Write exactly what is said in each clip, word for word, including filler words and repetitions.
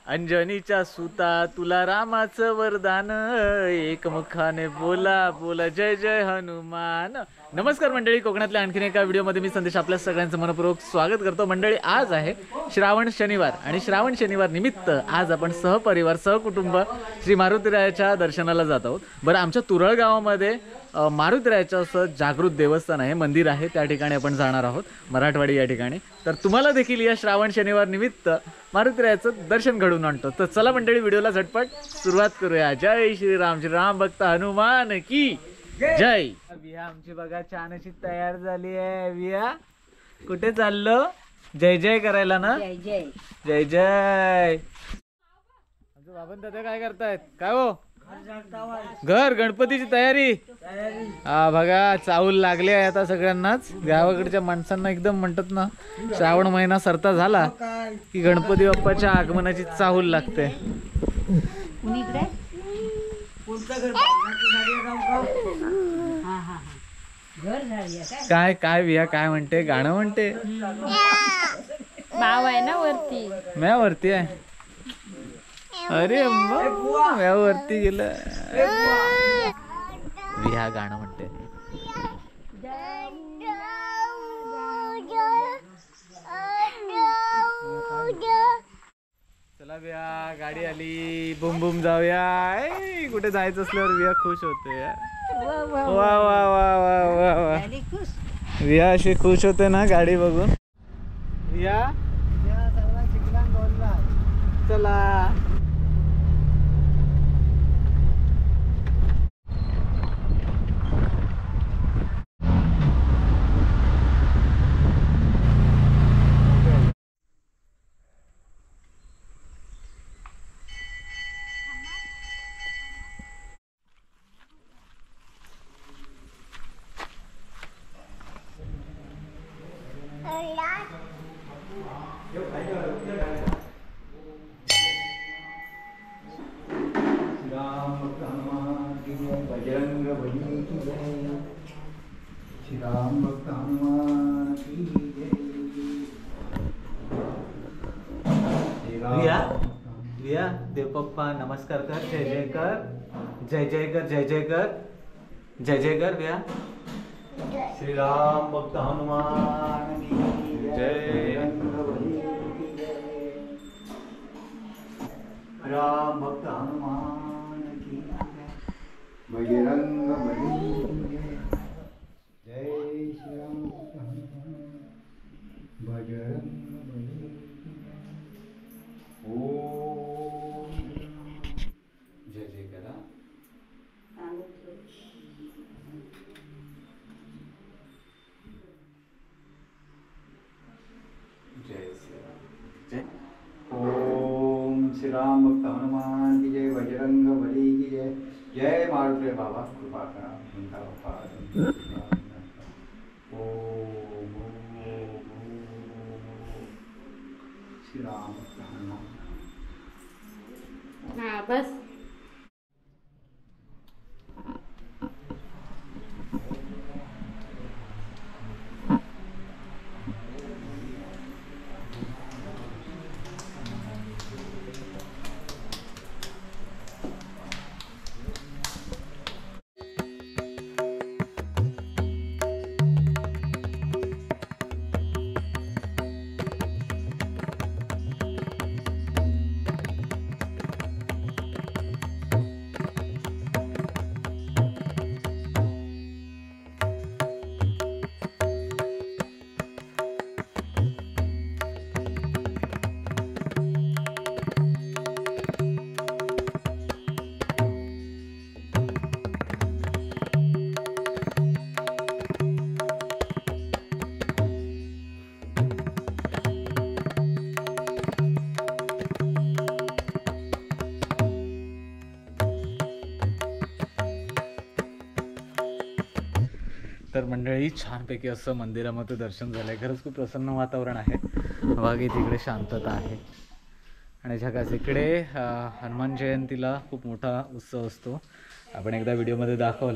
अंजनीच्या सुता तुला रामाचं वरदान, एकमुखाने बोला बोला जय जय हनुमान। नमस्कार मंडळी, कोकणातल्या आणखीन एका व्हिडिओमध्ये मी संदेश आपल्या सगळ्यांचं मनपूर्वक स्वागत करतो। मंडळी, आज आहे श्रावण शनिवार आणि श्रावण शनिवार निमित्त आज आपण सहपरिवार सहकुटुंब श्री मारुतीरायाच्या दर्शनाला जात आहोत। बरं, आमच्या तुरळ गावामध्ये मारुतीरायाचं असं जागृत देवस्थान आहे, मंदिर आहे, त्या ठिकाणी आपण जाणार आहोत, मराठवाडी या ठिकाणी। तर तुम्हाला देखील या श्रावण शनिवार निमित्त मारुतीरायाचं दर्शन घडवून आणतो। तर चला मंडळी, व्हिडिओला झटपट सुरुवात करूया। जय श्रीराम, श्रीराम भक्त हनुमान की जय। विया आमची बघा छान अशी तयार झाली आहे। विया कुठे चाललो? जय जय करायला ना? जय जय जय जय। आमचे बाबन दादा काय करतायत? काय हो? घर गणपतीची तयारी। हा बघा, चाहूल लागले आहे आता सगळ्यांनाच। गावाकडच्या माणसांना एकदम म्हणतात ना, श्रावण महिना सरता झाला की गणपती बाप्पाच्या आगमनाची चाहूल लागते। काय काय विया काय म्हणते? गाणं म्हणते? भाव आहे ना वरती, म्या वरती आहे। अरे म्या वरती गेलं। विहा गाणं म्हणते। चला विहा, गाडी आली, बुम बुम जाऊया। ऐ, कुठे जायचं असल्यावर विहा खुश होते। वा वा वा वा वा वा, विहा अशी खुश होते ना गाडी बघून। विहा चला। बजरंग बली की जय, श्री राम भक्त हनुमान की जय। विया विया देव पप्पा नमस्कार कर, जय जय कर, जय जय कर, जय जय कर, जय जय कर विया। श्री राम भक्त हनुमान की जय। बजरंग बली की जय, राम भक्त हनुमान की जय, बजरंग बली की जय। जय श्री राम भक्त हनुमान, बजरंग बली की जय। ओम जय जय करा। जय श्री राम। जय। ओम श्री राम भक्त हनुमान की जय, बजरंग बली की जय। जय मारुती बाबा, कृपा करा, तुमचा बाप्पा। ओम श्री राम भक्त हनुमान। हा बस। तर मंडळी, छानपैकी असं मंदिरामध्ये दर्शन झालंय। खरंच खूप प्रसन्न वातावरण आहे। बाकी तिकडे शांतता आहे आणि झकास इकडे हनुमान जयंतीला खूप मोठा उत्सव असतो। आपण एकदा व्हिडिओमध्ये दाखवलाय।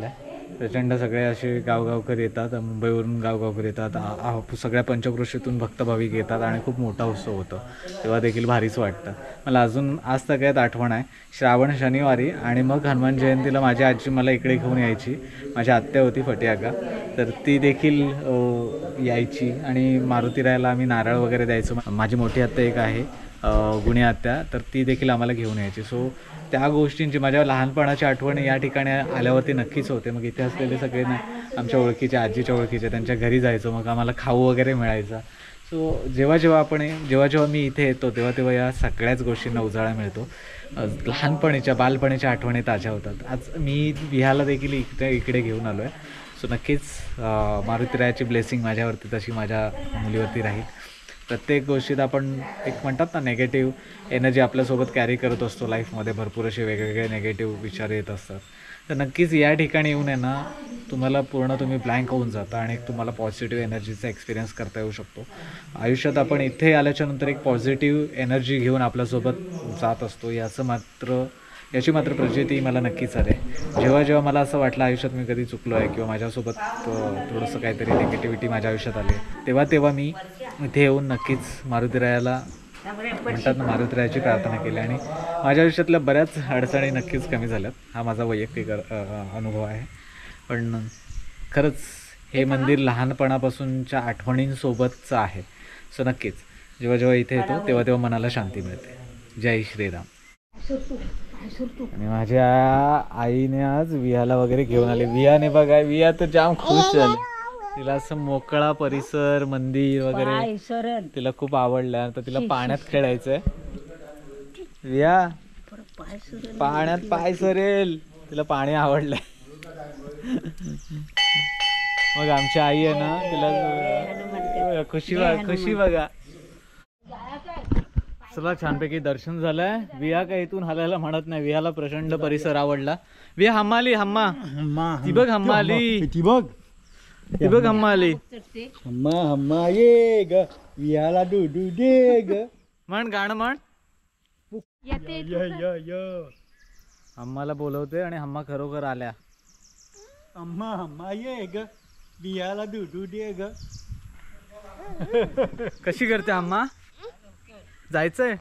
प्रचंड सगळे असे गावगावकर येतात, मुंबईवरून गावगावकर येतात, आ- आ- सगळ्या पंचक्रोशीतून भक्त भाविक येतात आणि खूप मोठा उत्सव होतो. तेव्हा देखील भारीच वाटतं. मला अजून आज सगळ्यात आठवण आहे श्रावण शनिवारी आणि मग हनुमान जयंतीला माझी आजी मला इकडे घेऊन यायची. माझी आत्या होती फटियाका, तर ती देखील अ, यायची आणि मारुतीरायाला आम्ही नारळ वगैरे द्यायचो. माझी मोठी आत्या एक आहे गुणी आत्या, तर ती देखील आम्हाला घेऊन यायची. सो त्या गोष्टींची माझ्या लहानपणाची आठवण या ठिकाणी आल्यावरती नक्कीच होते. मग इथे असलेले सगळे ना आमच्या ओळखीचे, आजीच्या ओळखीचे, त्यांच्या घरी जायचो. मग आम्हाला खाऊ वगैरे मिळायचा. सो जेव्हा जेव्हा आपण जेव्हा जेव्हा मी इथे येतो तेव्हा तेव्हा या सगळ्याच गोष्टींना उजाळा मिळतो. लहानपणीच्या बालपणीच्या आठवणी ताज्या होतात. आज मी विहाला देखील इकडे इकडे घेऊन आलो आहे. सो नक्कीच मारुतीरायाची ब्लेसिंग माझ्यावरती तशी माझ्या मुलीवरती राहील. प्रत्येक गोष्टीत आपण एक म्हणतात ना नेगेटिव्ह एनर्जी आपल्यासोबत कॅरी करत असतो. लाईफमध्ये भरपूर असे वेगवेगळे नेगेटिव्ह विचार येत असतात. तर नक्कीच या ठिकाणी येऊन आहे ना तुम्हाला पूर्ण तुम्ही ब्लँक होऊन जाता आणि तुम्हाला पॉझिटिव्ह एनर्जीचा एक्सपिरियन्स करता येऊ शकतो. आयुष्यात आपण इथे आल्याच्यानंतर एक पॉझिटिव्ह एनर्जी घेऊन आपल्यासोबत जात असतो. याचं मात्र याची मात्र प्रचिती मला नक्कीच आली. जेव्हा जेव्हा मला असं वाटलं आयुष्यात मी कधी चुकलो आहे किंवा माझ्यासोबत थोडंसं काहीतरी निगेटिव्हिटी माझ्या आयुष्यात आली, तेव्हा तेव्हा मी इथे येऊन नक्कीच मारुतीरायाला म्हणतात ना मारुतीरायाची प्रार्थना केली आणि माझ्या आयुष्यातल्या बऱ्याच अडचणी नक्कीच कमी झाल्यात. हा माझा वैयक्तिक अनुभव आहे. पण खरंच हे मंदिर लहानपणापासूनच्या आठवणींसोबतचं आहे. सो नक्कीच जेव्हा जेव्हा इथे येतो तेव्हा तेव्हा मनाला शांती मिळते. जय श्रीराम. आणि माझ्या आईने आज विहाला वगैरे घेऊन आले. वियाने बघा, विया तर जाम खुश झाली. तिला असं मोकळा परिसर, मंदिर वगैरे तिला खूप आवडलं. आता तिला पाण्यात खेळायचंय. विया पाण्यात पाय सरेल, तिला पाणी आवडलंय. मग आमची आई आहे ना तिला खुशी खुशी बघा. चला छानपैकी दर्शन झालंय. विया काय इथून हलायला म्हणत नाही. वियाला प्रचंड परिसर आवडला. विया हम्मा आली, हम्मा ती बघ, हम्मा आली, ती बघ ती बघ हम्मा आली. हम्मा हम्मा ये ग विहाला डुडू दे ग. म्हण गाणं म्हण. हम्माला बोलवते आणि हम्मा खरोखर आल्या. हम्मा हम्मा ये ग विहाला डुडू दे ग. कशी करते हम्मा? जायचंय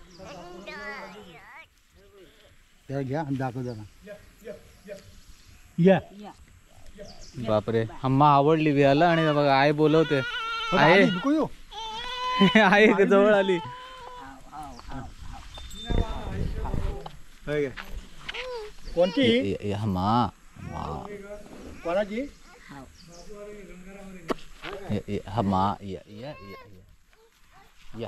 घ्या दाखव जरा. या बापरे, हम्मा आवडली वियाला आणि बघा आई बोलवते. आहे आहे जवळ आली. कोणती हम्मा कोणाची? हम्मा या या या.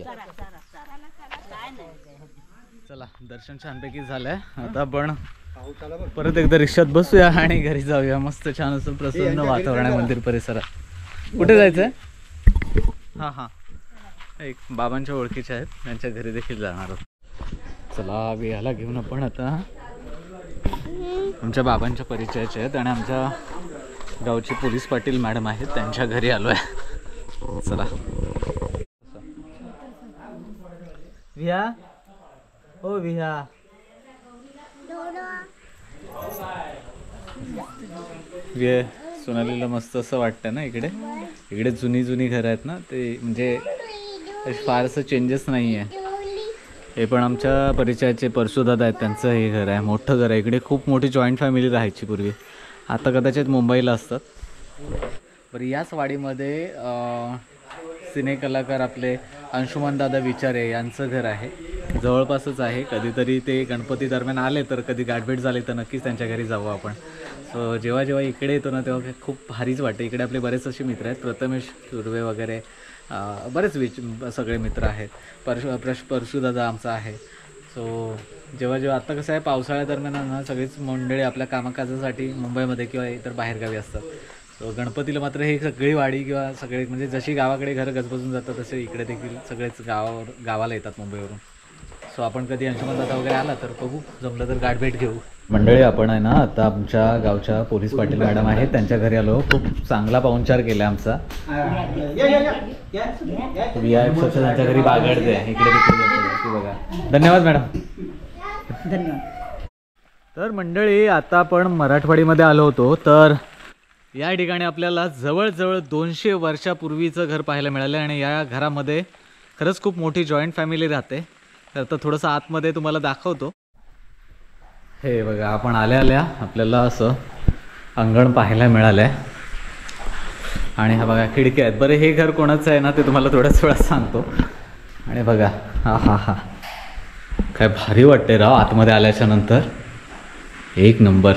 चला दर्शन छानपैकी झालंय. आता आपण परत एकदा रिक्षात बसूया आणि घरी जाऊया. मस्त छान असं प्रसन्न वातावरण आहे मंदिर परिसरात. कुठे जायचंय? हा हा एक बाबांच्या ओळखीचे आहेत, त्यांच्या घरी देखील जाणार आहोत. चला विहाला घेऊन आपण आता आमच्या बाबांच्या परिचयाचे आहेत आणि आमच्या गावचे पोलीस पाटील मॅडम आहेत, त्यांच्या घरी आलो आहे. चला विहा, ओ विहा, विहा सोनालीला मस्त असं वाटतं ना इकडे. इकडे जुनी जुनी घरं आहेत ना, ते म्हणजे फारसं चेंजेस नाही आहे. हे पण आमच्या परिचयाचे परशुदादा आहेत, त्यांचं हे घर आहे, मोठं घर आहे. इकडे खूप मोठी जॉईंट फॅमिली राहायची पूर्वी, आता कदाचित मुंबईला असतात. बरं याच वाडीमध्ये सिने कलाकार आपले अंशुमन दादा विचारे यांचं घर आहे, जवळपासच आहे. कधीतरी ते गणपती दरम्यान आले तर कधी गाठभेट झाली तर नक्कीच त्यांच्या घरी जाऊ आपण. सो जेव्हा जेव्हा इकडे येतो ना तेव्हा खूप भारीच वाटतं. इकडे आपले बरेच असे मित्र आहेत, प्रथमेश सुर्वे वगैरे बरेच विच सगळे मित्र आहेत. परशु प्रश परशुदादा आमचा आहे. सो जेव्हा जेव्हा आत्ता कसं आहे पावसाळ्या दरम्यान ना सगळीच मंडळी आपल्या कामकाजासाठी मुंबईमध्ये किंवा इतर बाहेरगावी असतात. सो गणपतीला मात्र हे सगळी वाडी किंवा सगळे म्हणजे जशी गावाकडे घरं गजबजून जातात तसे इकडे देखील सगळेच गावावर गावाला येतात मुंबईवरून. सो आपण कधी अंशुमन दादा वगैरे आला तर बघू, जमलं तर गाठभेट घेऊ. मंडळी आपण आहे ना आता आमच्या गावच्या पोलीस पाटील मॅडम आहेत, त्यांच्या घरी आलो. खूप चांगला पाहुणचार केला आमचा. त्यांच्या घरी बागडते इकडे देखील बघा. धन्यवाद मॅडम. धन्यवाद. तर मंडळी आता आपण मराठवाडीमध्ये आलो होतो, तर या ठिकाणी आपल्याला जवळजवळ दोनशे वर्षापूर्वीचं घर पाहायला मिळालं आणि या घरामध्ये खरंच खूप मोठी जॉईंट फॅमिली राहते. तर आता थोडंसं आतमध्ये तुम्हाला दाखवतो. हे बघा, आपण आल्या आल्या आपल्याला असं अंगण पाहायला मिळालं आहे आणि हा बघा खिडक्या आहेत. बरं, हे घर कोणाचं आहे ना ते तुम्हाला थोड्याच वेळात सांगतो. आणि बघा, हा हा हा काय भारी वाटते राव आतमध्ये आल्याच्या नंतर, एक नंबर.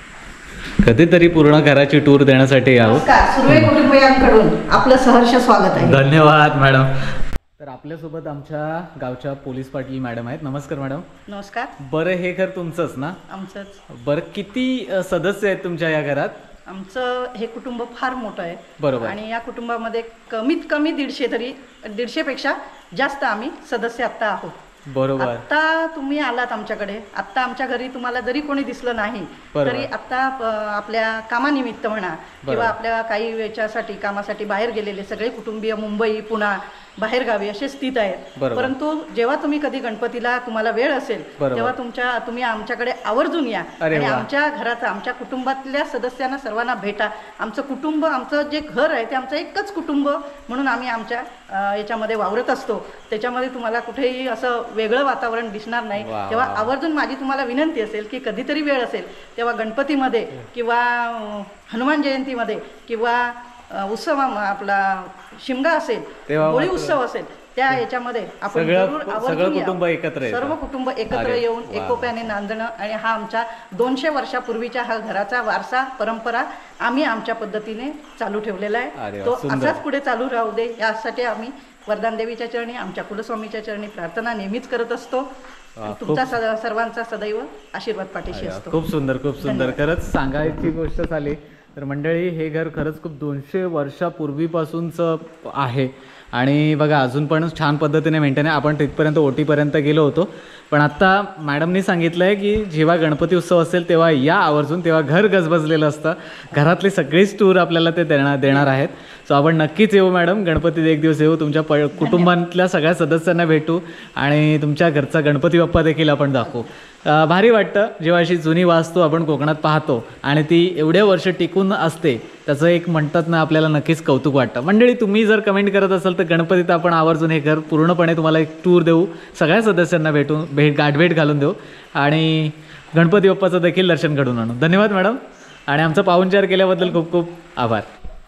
कधीतरी पूर्ण घराची टूर देण्यासाठी यावं. सुर्वे कुटुंबियांकडून आपलं सहर्ष स्वागत आहे. धन्यवाद मॅडम. तर आपल्यासोबत आमच्या गावच्या पोलीस पाटील मॅडम आहेत. नमस्कार मॅडम. नमस्कार. बरं, हे घर तुमचंच ना? आमचंच. बरं, किती अ, सदस्य आहेत तुमच्या या घरात? आमचं हे कुटुंब फार मोठं आहे. बरोबर. आणि या कुटुंबामध्ये कमीत कमी दीडशे तरी दीडशे पेक्षा जास्त आम्ही सदस्य आत्ता आहोत. बरोबर. आत्ता तुम्ही आलात आमच्याकडे, आत्ता आमच्या घरी तुम्हाला जरी कोणी दिसलं नाही बरोबर. तरी आत्ता अ, आपल्या कामानिमित्त म्हणा किंवा आपल्या काही याच्यासाठी कामासाठी बाहेर गेलेले सगळे कुटुंबीय मुंबई पुणा बाहेर गावी असे स्थित आहेत. बरोबर. परंतु जेव्हा तुम्ही कधी गणपतीला तुम्हाला वेळ असेल बरोबर. तेव्हा तुमच्या तुम्ही आमच्याकडे आवर्जून या अरे आणि वा. आमच्या घराचा आमच्या कुटुंबातल्या सदस्यांना सर्वांना भेटा. आमचं कुटुंब, आमचं जे घर आहे ते आमचं एकच कुटुंब म्हणून आम्ही आमच्या अ, याच्यामध्ये वावरत असतो. त्याच्यामध्ये तुम्हाला कुठेही असं वेगळं वातावरण दिसणार नाही. वा, तेव्हा वा. आवर्जून माझी तुम्हाला विनंती असेल की कधीतरी वेळ असेल तेव्हा गणपतीमध्ये किंवा अ, हनुमान जयंतीमध्ये किंवा अ, उत्सव आपला शिमगा असेल, तेव्हा होळी मात्र- उत्सव असेल, त्या याच्यामध्ये आपण सगळं- जरूर सगळं आवर्जून कुटुंब यावं. एकत्र येतं. सर्व कुटुंब एकत्र अरे येऊन वा. एकोप्याने नांदणं आणि हा आमच्या दोनशे वर्षापूर्वीच्या हा घराचा वारसा परंपरा आम्ही आमच्या पद्धतीने चालू ठेवलेला अरे आहे. वा, तो सुंदर. असाच पुढे चालू राहू दे यासाठी आम्ही वरदान देवीच्या चरणी, आमच्या कुलस्वामीच्या चरणी प्रार्थना नेहमीच करत असतो. वा, तुमचा स- सर्वांचा सदैव आशीर्वाद पाठीशी अरे वा, असतो. खूप सुंदर, खूप सुंदर. धन्यवाद. खरंच सांगायची गोष्ट झाली तर मंडळी, हे घर खरंच खूप दोनशे वर्षापूर्वीपासूनचं आहे आणि बघा अजून पण छान पद्धतीने मेंटेन आहे. आपण तिथपर्यंत ओटीपर्यंत गेलो होतो, पण आत्ता मॅडमनी सांगितलं आहे की जेव्हा गणपती उत्सव असेल तेव्हा या आवर्जून, तेव्हा घर गजबजलेलं असतं. घरातली सगळीच टूर आपल्याला ते देणार देणार आहेत. सो आपण नक्कीच येऊ मॅडम, गणपतीत एक दिवस येऊ, तुमच्या प कुटुंबातल्या सगळ्या सदस्यांना भेटू आणि तुमच्या घरचा गणपती बाप्पा देखील आपण दाखवू. अ, भारी वाटतं जेव्हा अशी जुनी वास्तू आपण कोकणात पाहतो आणि ती एवढ्या वर्ष टिकून असते, त्याचं एक म्हणतात ना आपल्याला नक्कीच कौतुक वाटतं. मंडळी, तुम्ही जर कमेंट करत असाल तर गणपतीत आपण आवर्जून हे घर पूर्णपणे तुम्हाला एक टूर देऊ, सगळ्या सदस्यांना भेटून भेट गाठभेट घालून देऊ आणि गणपती बाप्पाचं देखील दर्शन घडून आणू. धन्यवाद मॅडम आणि आमचा पाहुणचार केल्याबद्दल खूप खूप आभार.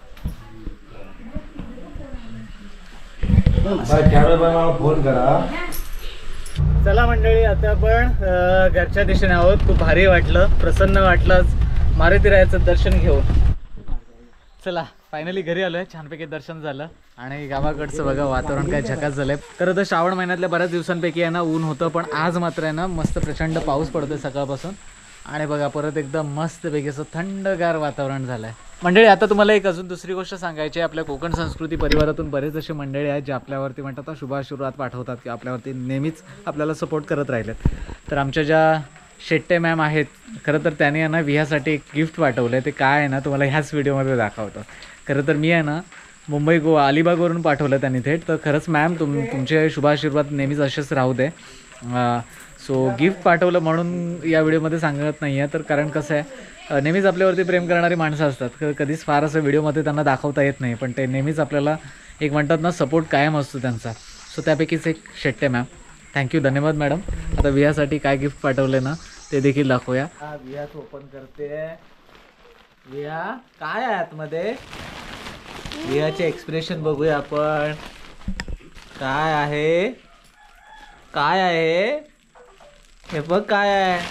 फोन करा. चला मंडळी, आता आपण अ, घरच्या दिशेने आहोत. खूप भारी वाटलं, प्रसन्न वाटलं मारुतीरायाचं दर्शन घेऊन. चला, फायनली घरी आलोय. छानपैकी दर्शन झालं आणि गावाकडचं बघा वातावरण काय झकास झालंय. खरं तर श्रावण महिन्यातल्या बऱ्याच दिवसांपैकी आहे ना ऊन होतं, पण आज मात्र आहे ना मस्त प्रचंड पाऊस पडतोय सकाळपासून आणि बघा परत एकदम मस्तपैकी असं थंडगार वातावरण झालंय. मंडळी, आता तुम्हाला एक अजून दुसरी गोष्ट सांगायची आहे. आपल्या कोकण संस्कृती परिवारातून बरेच असे मंडळी आहेत जे आपल्यावरती म्हणतात शुभाशीर्वाद पाठवतात की आपल्यावरती नेहमीच आपल्याला सपोर्ट करत राहिलेत. तर आमच्या ज्या शेट्टे मॅम आहेत, खरं तर त्यांनी आहे ना विह्यासाठी एक गिफ्ट पाठवलं आहे. ते काय आहे ना तुम्हाला ह्याच व्हिडिओमध्ये दाखवतो. खरं तर मी आहे ना मुंबई गोवा अलिबागवरून पाठवलं त्यांनी थेट. तर खरंच मॅम, तुम तुमचे शुभाशीर्वाद नेहमीच असेच राहू दे. सो गिफ्ट पाठवलं म्हणून या व्हिडिओमध्ये सांगत नाही आहे, तर कारण कसं आहे नेहमीच आपल्यावरती प्रेम करणारी माणसं असतात. क कधीच फार असं व्हिडिओमध्ये त्यांना दाखवता येत नाही, पण ते नेहमीच आपल्याला एक म्हणतात ना सपोर्ट कायम असतो त्यांचा. सो त्यापैकीच एक शेट्टे मॅम, थँक्यू, धन्यवाद मॅडम. आता विहासाठी काय गिफ्ट पाठवले ना ते देखील दाखवूया. हा विहाच ओपन करते. विहा काय आहे आतमध्ये? विहाचे एक्सप्रेशन बघूया आपण. काय आहे, काय आहे हे बघ, काय आहे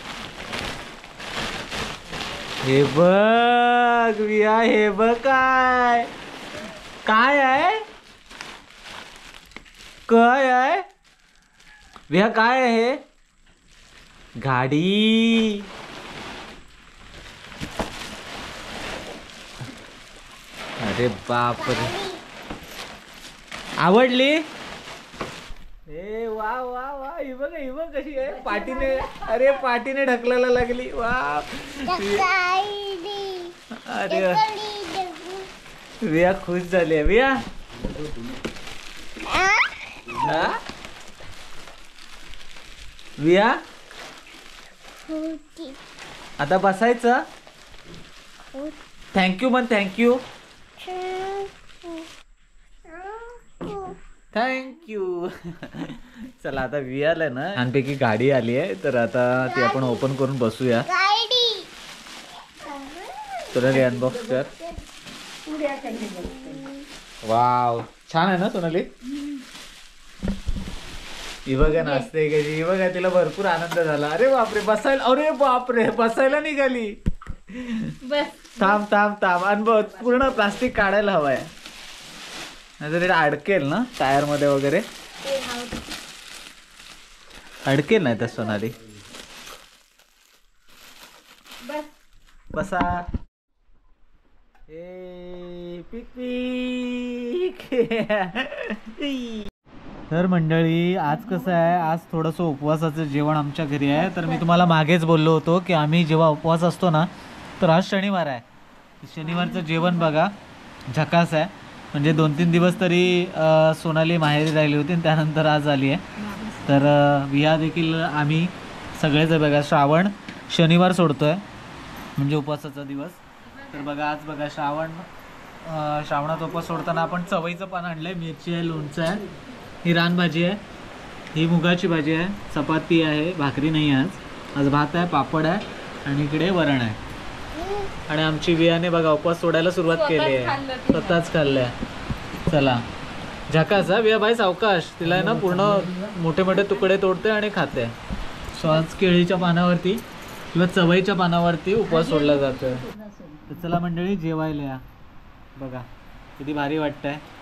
हे बघ विहा, हे बघ काय काय आहे, काय आहे विहा, काय आहे? गाडी. अरे बापरे, आवडली? ए वा वा वा, ही बघ, ही बघ कशी आहे पाठीने. अरे पाठीने ढकलायला लागली. वा, अरे विया खुश झाली आहे. विया विया आता बसायचं. थँक्यू म्हण. थँक्यू. थँक्यू. चला आता वियाला ना छानपैकी गाडी आली आहे तर आता ती आपण ओपन करून बसूया. सोनाली अनबॉक्स कर. वाव छान आहे ना सोनाली. ही बघा नाचते कशी. ही बघा तिला भरपूर आनंद झाला. अरे बापरे बसायला. अरे बापरे बसायला निघाली. थांब थांब थांब. अनुभव पूर्ण प्लास्टिक काढायला हवाय नाहीतर तिला अडकेल ना टायर मध्ये वगैरे. अडकेल नाही तर सोनाली. बसा. ए पिक पिक. तर मंडळी आज कसं आहे, आज थोडंसं उपवासाचं जेवण आमच्या घरी आहे. तर मी तुम्हाला मागेच बोललो होतो की आम्ही जेव्हा उपवास असतो ना तर आज शनिवार आहे. शनिवारचं जेवण बघा झकास आहे. म्हणजे दोन तीन दिवस तरी सोनाली माहेरी राहिली होती आणि त्यानंतर आज आली आहे. तर विया देखील आम्ही सगळेच बघा श्रावण शनिवार सोडतो आहे म्हणजे उपवासाचा दिवस. तर बघा आज बघा श्रावण श्रावणात उपवास सोडताना आपण चवईचं पान आणलं आहे. मिरची आहे, लोणचं आहे, ही रानभाजी आहे, ही मुगाची भाजी आहे, चपाती आहे, भाकरी नाही आज. आज भात आहे, पापड आहे आणि इकडे वरण आहे. आणि आमची वियाने बघा उपवास सोडायला सुरुवात केली आहे. स्वतःच खाल्लंय. चला झकास हा विया बाई सावकाश. तिला आहे ना पूर्ण मोठे मोठे तुकडे तोडते आणि खाते. सो आज केळीच्या पानावरती किंवा चवईच्या पानावरती उपवास सोडला जातोय. तर चला मंडळी जेवायला या. बघा किती भारी वाटतंय.